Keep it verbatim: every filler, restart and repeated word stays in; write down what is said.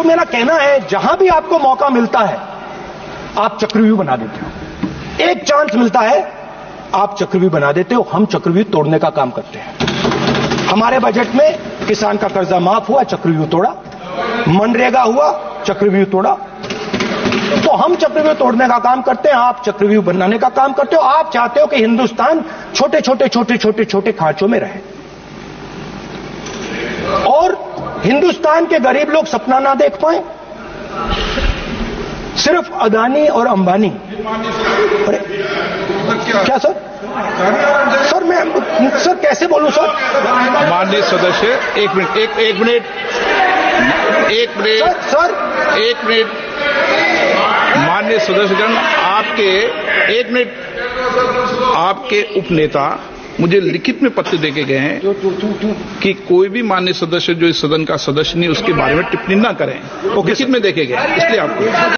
तो मेरा कहना है, जहां भी आपको मौका मिलता है आप चक्रव्यूह बना देते हो। एक चांस मिलता है आप चक्रव्यूह बना देते हो। हम चक्रव्यूह तोड़ने का काम करते हैं। हमारे बजट में किसान का कर्जा माफ हुआ, चक्रव्यूह तोड़ा। मनरेगा हुआ, चक्रव्यूह तोड़ा। तो हम चक्रव्यूह तोड़ने का काम करते हैं, आप चक्रव्यूह बनाने का काम करते हो। आप चाहते हो कि हिंदुस्तान छोटे छोटे छोटे छोटे छोटे खांचों में रहे और हिंदुस्तान के गरीब लोग सपना ना देख पाए। सिर्फ अदानी और अंबानी। अरे क्या सर? सर मैं सर कैसे बोलूं सर? माननीय सदस्य, एक मिनट एक एक मिनट एक मिनट सर, सर एक मिनट माननीय सदस्यगण, आपके एक मिनट आपके उपनेता मुझे लिखित में पत्र देके गए हैं कि कोई भी माननीय सदस्य जो इस सदन का सदस्य नहीं उसके बारे में टिप्पणी न करें। लिखित में देके गए, इसलिए आपको